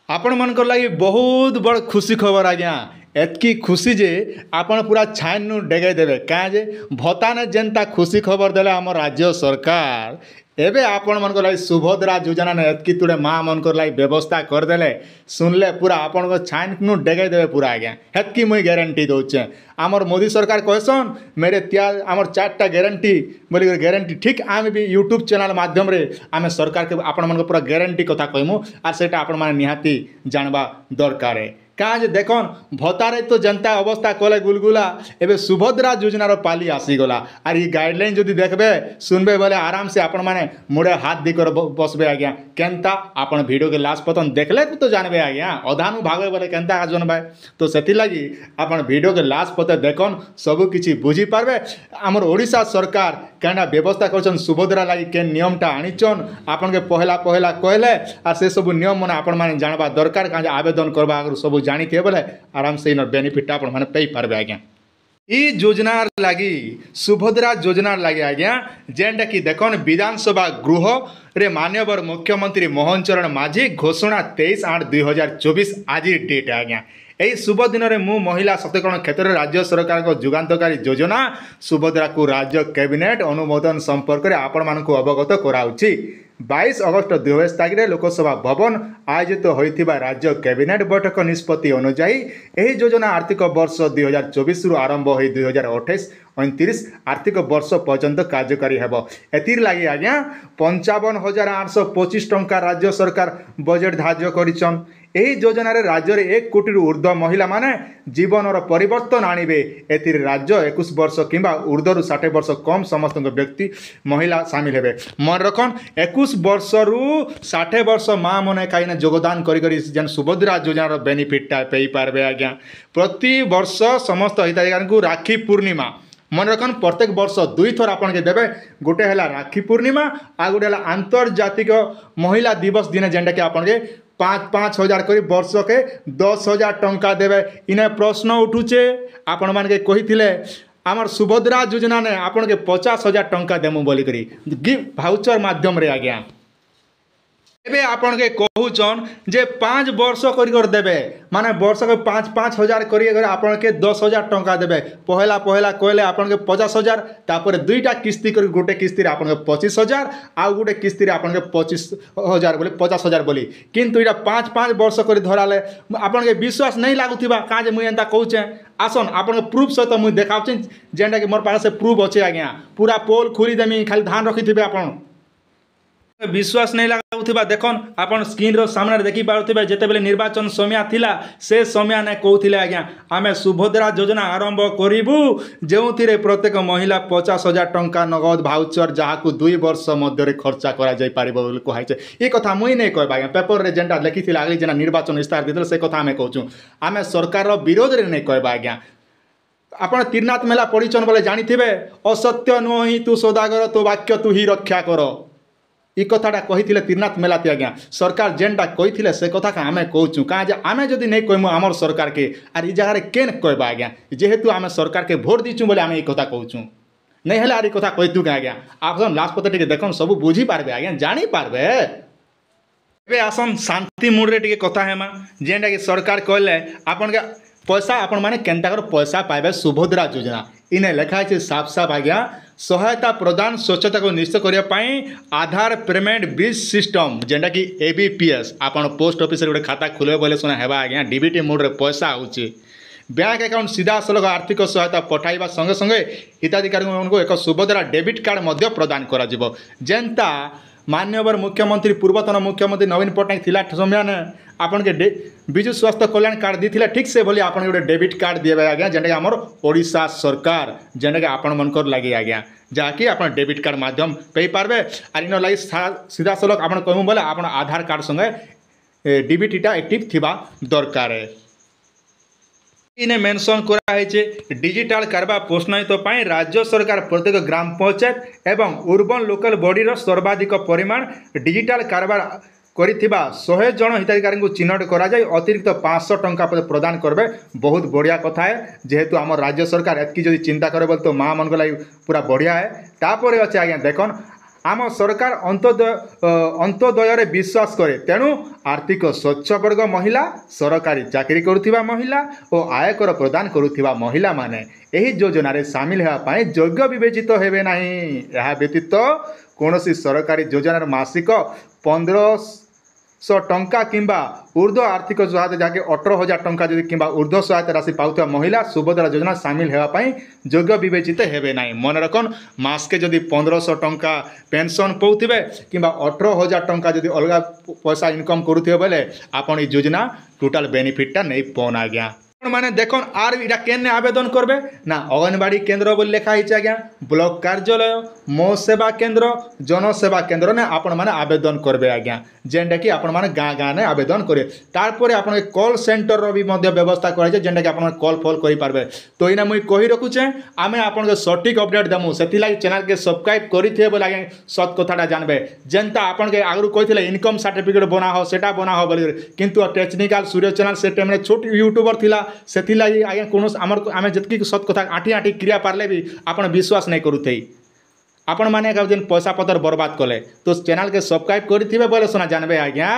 आपण मनकर लगी बहुत बड़ खुशी खबर आज्ञा। एतकी खुशी जे आपण पूरा छाइन डेगे देवे क्या जे भत्ता ने जेनता खुशी खबर देले आम राज्य सरकार एबे आपण मनकर लगी सुभद्रा योजना ने एतकी तुड़े माँ मनकर लगी व्यवस्था करदेले सुनले पूरा आपण को छाइन डेगे देवे पूरा आज्ञा। हेतकी मुई गारंटी दौचे आमर मोदी सरकार कहसन मेरे त्याग आमर 4टा गारंटी बोली गारंटी ठीक आम भी यूट्यूब चैनल माध्यम रे आम सरकार के आपण मन पूरा गारंटी कथा कहमु आर सेटा आपण माने निहाती जानबा दरकार है क्या जे देखन भत्तारे तो जनता अवस्था कले गुलगुला एबे सुभद्रा योजनार पाली आसीगला आर ये गाइडलाइन जदि देखबे सुनबे बोले आराम से आपण माने मुड़े हाथ दिकर बसबे आज्ञा केनता आपण वीडियो के लास्ट पतन देखले तो जानबे आज्ञा अधानु भागे बोले केनता जनबे तो सेति लागि आपण वीडियो के लास्ट पते देखन सब किछि बुझी पारबे हमर ओडिशा सरकार केना व्यवस्था करछन सुभद्रा लागि के नियमटा आनिछन आपण के पहला पहला कहले आर से सब नियम माने आपण माने जानबा दरकार का आवेदन करबा आगर सब जानी थे बोले आराम से इन बेनिफिट आप पे पारबे आज्ञा। ई योजना लगी सुभद्रा योजना लगी आज्ञा जेनटा कि देखन विधानसभा गृह रे मान्यवर मुख्यमंत्री मोहन चरण माझी घोषणा 23/8/2024 आज डेट आज्ञा। यही शुभ दिन में मु महिला सशक्तिकरण क्षेत्र में राज्य सरकार को जुगान्तकारी योजना सुभद्रा को राज्य कैबिनेट अनुमोदन संपर्क में आपण मानक अवगत कराउछि। 22 अगस्त 2022 तारिख में लोकसभा भवन आयोजित होइथिबा राज्य कैबिनेट बैठक निष्पत्ति अनुसार यही योजना आर्थिक वर्ष 2024 रु आरंभ हो 2028-29 आर्थिक वर्ष पर्यंत कार्यकारी हेब। एतिर लागि आज्ञा 55,825 टंका राज्य सरकार बजेट धार्य करिछन। यही योजना रे राज्य रे 1 कोटी ऊर्ध्व महिला माने जीवन परिवर्तन आणिबे। एतिर राज्य 21 वर्ष किंबा ऊर्ध्व 60 वर्ष कम समस्त व्यक्ति महिला शामिल हेबे। मन रखन 21 वर्ष रु 60 वर्ष माँ मने कहीं योगदान करी जेन सुभद्रा योजना बेनिफिट पे पारबे आज्ञा। प्रति वर्ष समस्त हिताधिकारी को राखी पूर्णिमा मन रखन प्रत्येक वर्ष 2 थर आपन के देबे गोटे हला राखी पूर्णिमा आ गोटे हला आंतर्जातिक महिला दिवस दिन जेनटा के आपन के 5-5 हजार करी वर्ष के 10,000 टंका देवे। इन्हें प्रश्न उठुचे आपण मान के कही आमर सुभद्रा योजना ने आपन के 50,000 टंका देमु बोली करी गिफ्ट भाउचर माध्यम रे आज्ञा। एबे आपन के कहूचन जे 5 वर्ष कर देबे माने वर्ष के 5-5 हजार करी आपन के 10,000 टंका देबे। पहला पहला कहले आपन के 50,000 तापर 2टा किस्ती कर गोटे किस्ती रे आपन के 25,000 आ गोटे किस्ती रे आपन के 25,000 बोले 50,000 बोली किंतु इटा 5-5 वर्ष कर धराले आपन के विश्वास नहीं लागुथिबा का जे मुई एंता कहूचे आसन आपन के प्रूफ सहित मुई देखाउचे जेंटा कि मोर पास से प्रूफ अछि आज्ञा। पूरा पोल खुली देमी खाली धान रखिथिबे आपन विश्वास नहीं लगाउथिबा देखन आपन स्क्रीन रो सामने देखि पारुथिबे जेते बेले निर्वाचन समय थिला से समय ने कहउथिले आज्ञा आमे सुभद्रा योजना आरंभ करिबु जेउथिरे प्रत्येक महिला 50,000 टंका नगद भाउचर जहाकू 2 वर्ष मध्य रे खर्चा करा जाय पारिबो बोली कहैछे। ए कथा मुई नहीं कहबा आज्ञा पेपर रे जेंटा लिखिथिला अगली जेना निर्वाचन इस्तार दितले से कथा आमे कहउछु आमे सरकार रो विरोध रे नहीं कहबा आज्ञा। आपण तीरनाथ मेला पढिचन बोले जानिथिबे असत्य नुहि तू सौदागर तो वाक्य तू ही रक्षा करो ई कथाटा कही तीरनाथ मेला आज्ञा। सरकार जेनटा कही से कथा का आमे कहूँ कहाँ जे आमे जदि नहीं कहमु आमर सरकार के आर ई जगह केन कहबा आज्ञा जेहेतु आमे सरकार के भोट दीचु बोले आमे ई कथा कहूँ नहीं हेले आर ई कथा कहतु क्या आज्ञा। आप लास्ट पते टिके देखन सब बुझी पारबे आज्ञा जानी पारबे। एबे आसन शांति मूड रे टिके कथा हेमा जेनटा कि सरकार कहले आपन के पैसा आपण माने केनता कर पैसा पाइबे सुभद्रा योजना इने लिखा है साफ साफ आज्ञा। सहायता प्रदान स्वच्छता को निश्चित करने आधार पेमेंट ब्रिज सिस्टम जेनटा कि ABPS आपन पोस्ट ऑफिस रे गोटे खाता खुलबे बोले सुना हेबा आज्ञा। DBT मोड रे पैसा आउची बैंक अकाउंट सीधा सलग आर्थिक सहायता पठाइबा संगे संगे हिताधिकारी को एक सुभद्रा डेबिट कार्ड मध्य प्रदान करा जिवो जेनता मान्यवर मुख्यमंत्री पूर्वतन मुख्यमंत्री नवीन पट्टनायक थिला समय ने आपन के विजु स्वास्थ्य कल्याण कार्ड दी ठीक से बोली आपन गोटे डेबिट कार्ड दिए आज्ञा जेनटा आमर ओडिशा सरकार जेनटा कि आपण मनकर लगे आज्ञा जहाँकि आप डेबिट कार्ड माध्यम पे पारबे आर इन लगे सीधा सलग आप कहूँ बोले आप आधार कार्ड संगे DBTटा एक्टिव थिबा दरकार है। इन्हें मेंशन करा डिजिटल कारबार प्रोत्साहित पाई राज्य सरकार प्रत्येक ग्राम पंचायत एवं अर्बन लोकल बॉडीर सर्वाधिक परिमाण डिजिटल कारबार करिथिबा 100 जन हिताधिकारी को चिन्हट करा जाय अतिरिक्त 500 टंका प्रदान करबे। बहुत बढ़िया कथा है जेहेतु आम राज्य सरकार एतकी जदि चिंता करे बोले तो माँ मन को लगी पूरा बढ़िया है। तापर अच्छे आज्ञा देखन आम सरकार अंत्योदय विश्वास करे तेणु आर्थिक स्वच्छ वर्ग महिला सरकारी चाकरी करुथिबा महिला और आयकर प्रदान करुथिबा महिला माने एही योजना रे शामिल हेबा पई योग्य विवेचित हेबे नाही। एहा व्यतीत कौनसी सरकारी योजनार मासिक 1500 टंका किंबा ऊर्ध्व आर्थिक सहायता जहाँकि 18,000 टंका जदि किंबा ऊर्ध्व सहायता राशि पाउଥିବା महिला सुभद्रा योजना शामिल हेबा पई योग्य विवेचित हेबे नाही। मन रखन मासके जदि 1500 टंका पेंशन पाउथिबे किंबा 18,000 टंका जदि अलगा पैसा इनकम करुथिबे बेले आपण ई योजना टोटल बेनिफिटटा नहीं पौन आज्ञा। माने देखन आर इटा केने आवेदन करबे ना अंगनवाड़ी केंद्र बोली लिखा है आज्ञा ब्लॉक कार्यालय मो सेवा केंद्र जनसेवा केंद्र ने आपण माने आवेदन करबे आज्ञा जेंडा कि आपण माने गाँ गाँ ने आवेदन करे तारपरे आपण कॉल सेंटर रो भी मध्य व्यवस्था करे जे जेंडा कि आपण कॉल फॉल करि पारबे। तो इना मुई कहि रखुचे आमे आपण के सटीक अपडेट देमु सेति लागि चैनल के सब्सक्राइब करिथे बोले आज्ञा सत कथाटा जानबे जेंता आपण के आगु कहिथिले इनकम सर्टिफिकेट बना हो सेटा बना हो बोली किंतु टेक्निकल सूर्य चैनल से टाइम रे छोट यूट्यूबर थिला से लगी आज्ञा कौन आम जी सत कथा आठी आठी क्रिया पारे भी आप विश्वास नहीं करुथे आपण मैंने जेन पैसा पतर बर्बाद कले तो चैनल के सब्सक्राइब करेंगे बोले सुना जानबे आज्ञा।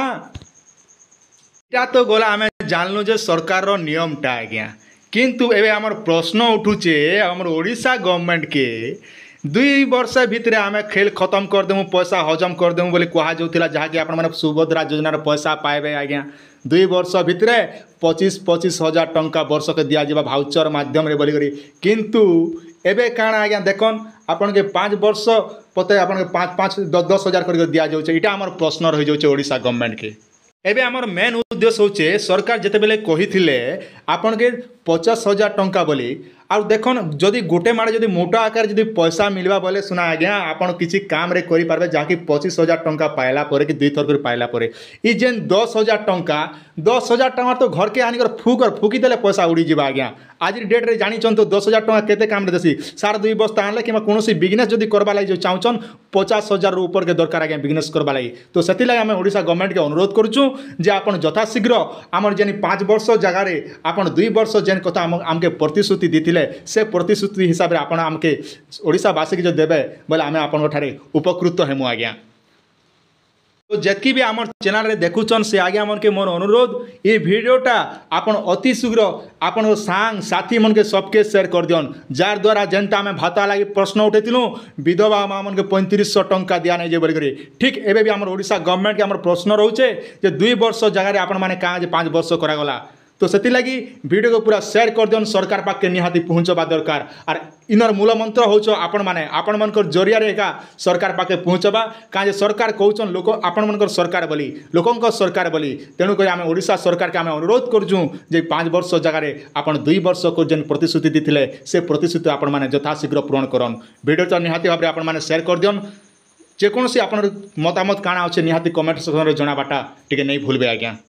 इटा तो गला आम जानलु जे सरकार रो नियमटा आज्ञा किंतु एबे हमर प्रश्न उठुचे हमर ओडिशा गवर्नमेंट के 2 वर्ष भितर आम खेल खत्म करदेमु पैसा हजम करदेमु बोली कहा जाउथिला जहाँकि आपण माने सुभद्रा योजनार पैसा पाइबे आज्ञा 2 वर्ष भितर 25,000 टंका वर्ष के दिया जावा भाउचर माध्यम रे बोली करी किंतु एबे काना आज्ञा देखन आपण के 5 वर्ष पते आपण के 5-5 10 हजार कर दिया जाउचे। इटा हमर प्रश्न रहि जाउचे ओडिशा गवर्नमेंट के। एबे हमर मेन उद्देश्य होचे सरकार जेते बेले कहिथिले आपण के 50,000 टंका बोली आउ देखन जदि गोटे माड़े जदि मोटा आकार जदि पैसा मिलवा बोले सुना आज्ञा आपण किसी काम रे करि पारबे जहाँकि 25,000 टंका पाइला परे कि 2 थर कर पाइला परे ई जेन 10,000 टंका तो घर के आनिकर फुकी देले पैसा उड़ी जीवा आज्ञा। आज डेट रे जानिछन तो 10,000 टंका केते काम रे देसी सार 2 बस्ता आनले कि कोनोसी बिजनेस जदि करबा लागि जो चाहछन 50,000 रु ऊपर के दरकार आज्ञा बिजनेस करबा लागि। तो सेति लागि हम ओडिशा गवर्नमेंट के अनुरोध करूछु जे आपण यथाशीघ्र आमर जेन 5 वर्ष जगह रे आपण 2 वर्ष जेन कथा आमके प्रतिश्रुति दिथिले से प्रतिश्रुति हिसाब से आपण आमके ओडिशावासी के जो देबे बोले आमे आपण ठारे उपकृत हेमु आज्ञा। तो जतकी भी आम चैनल रे देखुचन से आज्ञा मन के मोर अनुरोध ये वीडियोटा आपण अति शीघ्र आपण सांग साथी मन के सबके शेयर कर दियन जार द्वारा जनता आम भाता लगी प्रश्न उठेलु विधवा माँ मन के 3500 टंका दिया नहीं जे बोलिक ठीक एबे भी आम ओडिशा गवर्नमेंट के आम प्रश्न रोचे जे 2 वर्ष जगह आपण मैंने कहाँ 5 वर्ष करागला। तो से लगी वीडियो को पूरा शेयर कर दियन सरकार पाके निहाती पहुँचवा दरकार और इनर मूल मंत्र हो आपण मैंने आपण मनकर जरिया एका सरकार पाके पहुँचवा कहाँ सरकार कहन लोक आपण मनकर सरकार बोली लोकंक सरकार बोली तेणुक आम ओडिशा सरकार के आम अनुरोध करूँ जे 5 वर्ष जगह आप 2 वर्ष को जेन प्रतिश्रुति देते से प्रतिश्रुति आपण मैंने यथाशीघ्र पूरण करन। वीडियो तो निहाती भाव में आपण मैंने शेयर कर दियन जेकोसी आप मतामत काଣା अच्छे निहाती कमेंट सेक्शन में जनाबाटा टिके नहीं भूलबे आज्ञा।